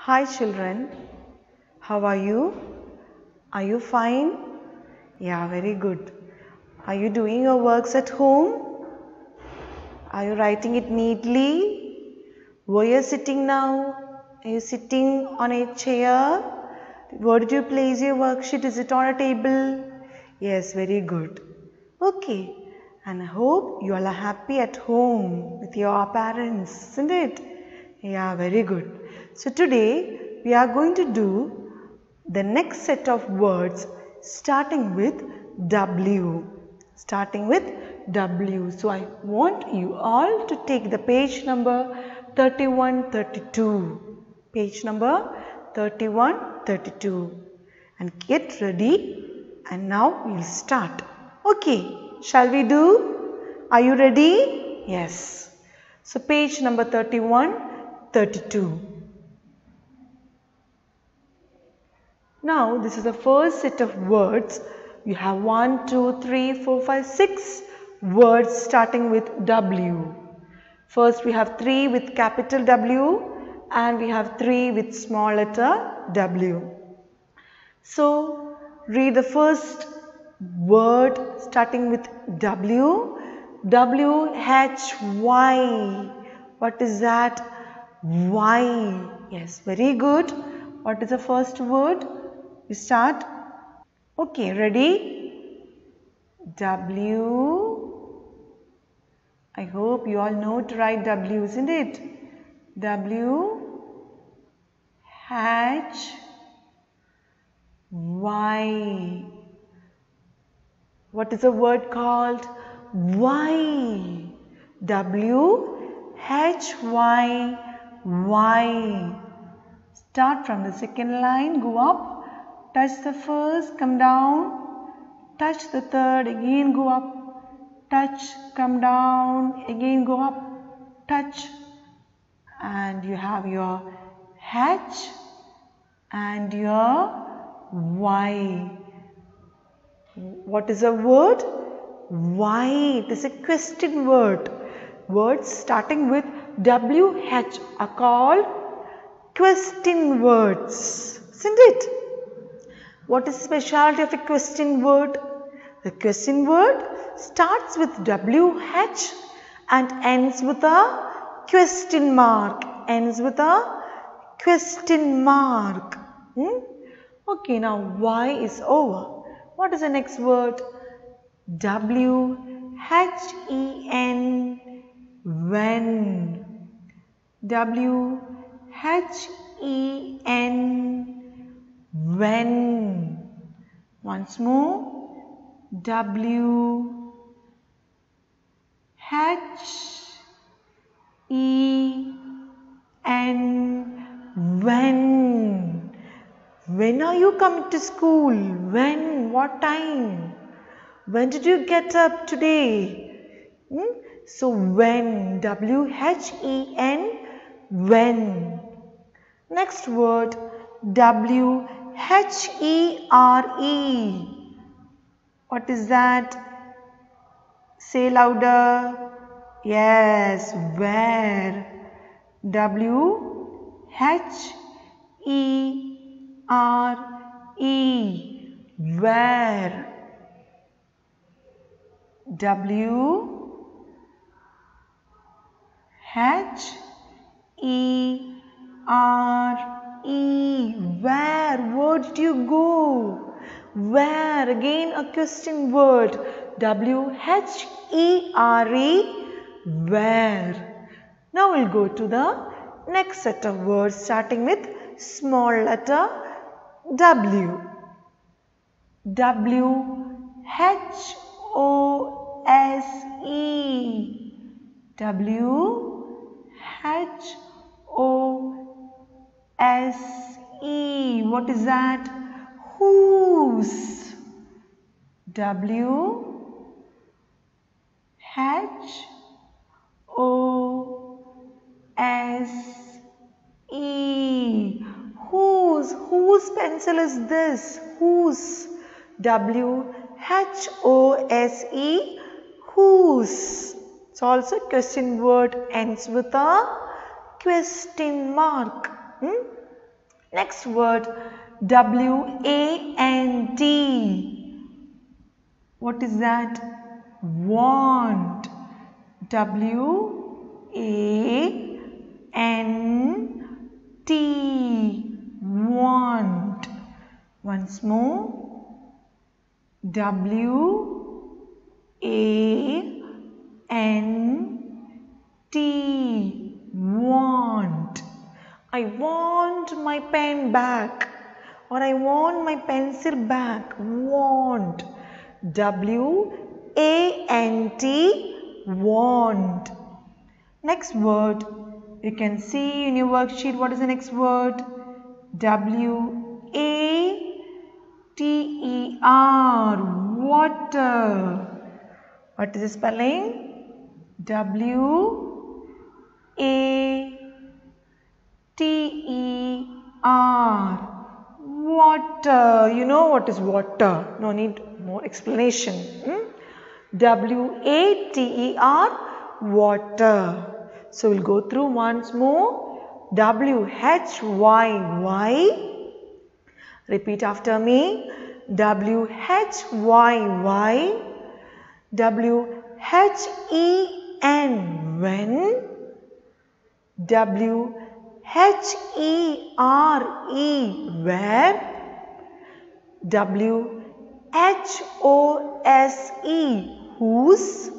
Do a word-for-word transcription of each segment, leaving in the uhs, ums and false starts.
Hi children, how are you? Are you fine? Yeah, very good. Are you doing your works at home? Are you writing it neatly? Where you are sitting now? Are you sitting on a chair? Where did you place your worksheet? Is it on a table? Yes, very good. Okay, and I hope you all are happy at home with your parents, isn't it? Yeah, very good. So today we are going to do the next set of words starting with W. Starting with W. So I want you all to take the page number thirty-one thirty-two. Page number thirty-one thirty-two. And get ready, and now we'll start. Okay, shall we do? Are you ready? Yes. So page number thirty-one thirty-two. Now this is the first set of words. You have one, two, three, four, five, six words starting with W. First we have three with capital W and we have three with small letter W. So read the first word starting with W. W H Y. What is that? Y. Yes, very good. What is the first word? You start. Okay, ready? W. I hope you all know to write W, isn't it? W H Y. What is the word called? Y. W H Y Y. Start from the second line, go up, touch the first, come down, touch the third, again go up, touch, come down, again go up, touch, and you have your H and your Y. What is a word? Y. It is a question word. Words starting with W H are called question words, isn't it? What is the specialty of a question word? The question word starts with W H and ends with a question mark. Ends with a question mark. Hmm? Okay, now Y is over. What is the next word? W H E N. When. W H E N. When. Once more. W H E N. When. When are you coming to school? When? What time? When did you get up today? Hmm? So when. W H E N. When. Next word. W H E R E. What is that? Say louder. Yes. Where. W H E R E. Where. W H E R E. Where? Where did you go? Where? Again a question word. W H E R E. Where? Now we'll go to the next set of words starting with small letter W. W H O S E. W H O S E. What is that? Whose. W H O S E. Whose. Whose pencil is this? Whose. W H O S E. Whose. It's also a question word, ends with a question mark. Hmm? Next word, W A N T. What is that? Want. W A N T. Want. Once more. W A N T. Want. I want my pen back, or I want my pencil back. Want. W A N T. Want. Next word, you can see in your worksheet what is the next word. W A T E R. Water. What is the spelling? W A T E R. Water. You know what is water. No need more explanation. Hmm? W A T E R. Water. So we'll go through once more. W H Y Y. Repeat after me. W H Y Y. W H E N. When. W H E R E. Where. W H O S E. Whose.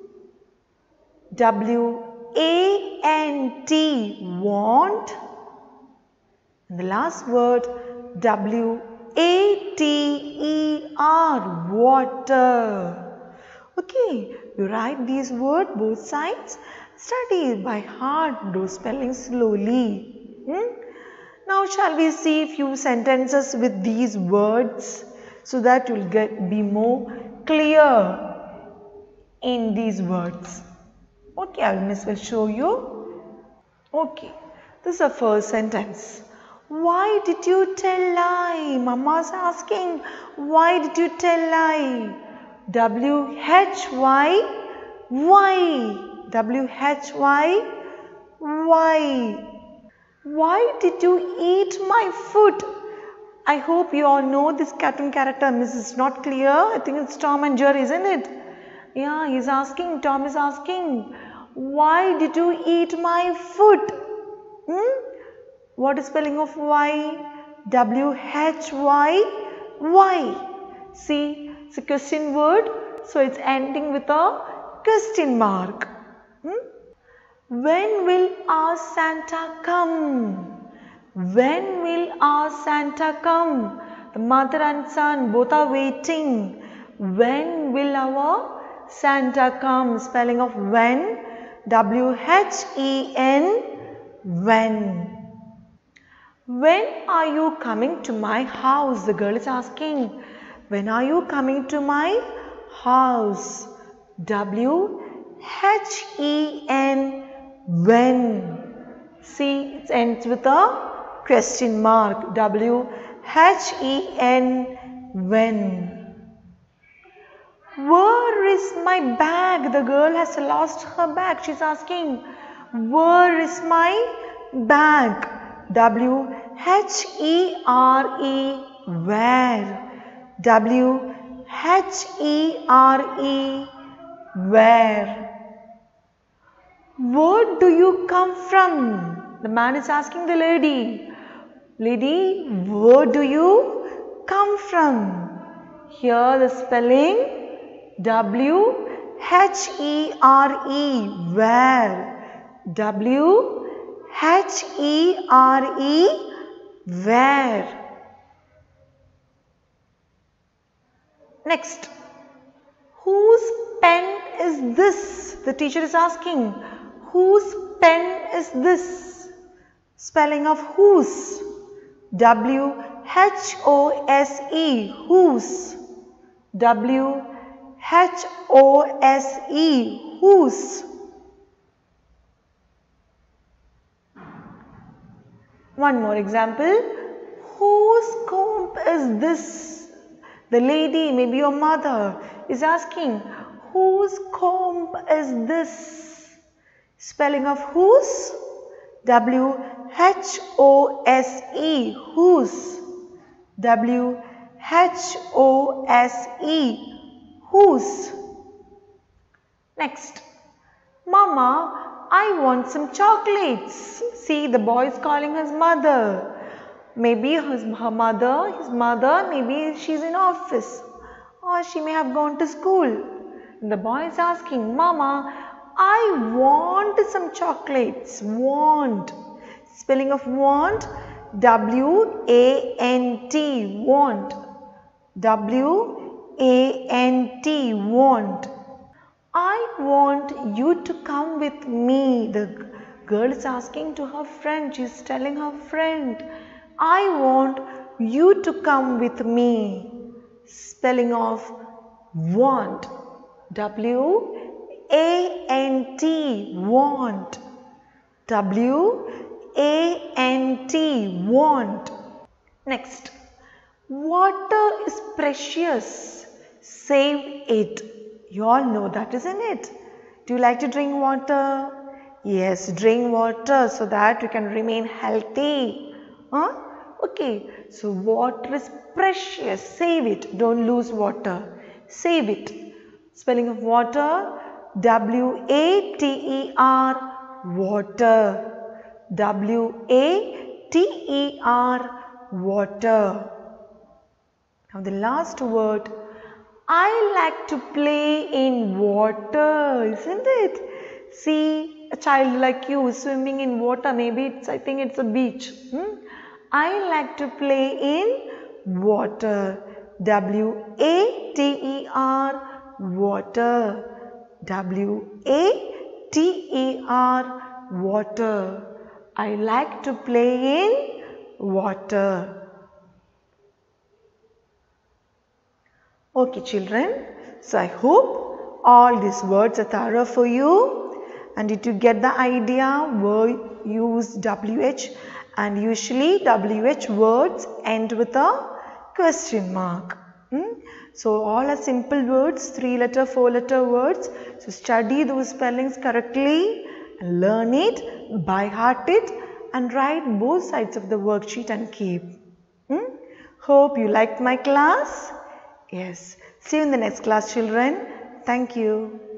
W A N T. Want. And the last word, W A T E R. Water. Okay, you write these words both sides. Study by heart those spellings slowly. Hmm? Now shall we see few sentences with these words so that you will get be more clear in these words. Okay, our miss will show you. Okay, this is the first sentence. Why did you tell lie? Mama's asking, why did you tell lie? W H Y Y. W H Y Y. Why did you eat my food? I hope you all know this cartoon character. Miss is not clear. I think it's Tom and Jerry, isn't it? Yeah, he's asking, Tom is asking, why did you eat my food? Hmm? What is spelling of Y? W H Y Y. See, it's a question word, so it's ending with a question mark. Hmm? When will our Santa come? When will our Santa come? The mother and son both are waiting. When will our Santa come? Spelling of when. W H E N. When. When are you coming to my house? The girl is asking. When are you coming to my house? W H E N. When. See, it ends with a question mark. W H E N. When. Where is my bag? The girl has lost her bag. She's asking, where is my bag? W H E R E. Where. W H E R E. Where. Where do you come from? The man is asking the lady. Lady, where do you come from? Here the spelling W H E R E. Where. W H E R E. Where. Next. Whose pen is this? The teacher is asking. Whose pen is this? Spelling of whose. W H O S E. Whose. W H O S E. Whose. One more example. Whose comb is this? The lady, maybe your mother, is asking, whose comb is this? Spelling of whose. W H O S E, whose. W H O S E, whose. Next. Mama, I want some chocolates. See, the boy is calling his mother. Maybe his, her mother, his mother, maybe she's in office. Or she may have gone to school. The boy is asking, Mama, I want some chocolates. Want. Spelling of want, W A N T, want. W A N T, want. I want you to come with me. The girl is asking to her friend. She is telling her friend, I want you to come with me. Spelling of want. W A N T, want. W A N T, want. Next. Water is precious. Save it. You all know that, isn't it? Do you like to drink water? Yes, drink water so that you can remain healthy. Huh? Okay, so water is precious. Save it. Don't lose water. Save it. Spelling of water, W A T E R, water. W A T E R, water. Now the last word, I like to play in water, isn't it? See, a child like you swimming in water, maybe it's, I think it's a beach. Hmm? I like to play in water. W A T E R, water. W A T E R, water. I like to play in water. Okay children, so I hope all these words are thorough for you, and did you get the idea? We use W H, and usually W H words end with a question mark. Hmm? So all are simple words, three letter, four letter words. So study those spellings correctly and learn it, by heart it, and write both sides of the worksheet and keep. Hmm? Hope you liked my class. Yes. See you in the next class, children. Thank you.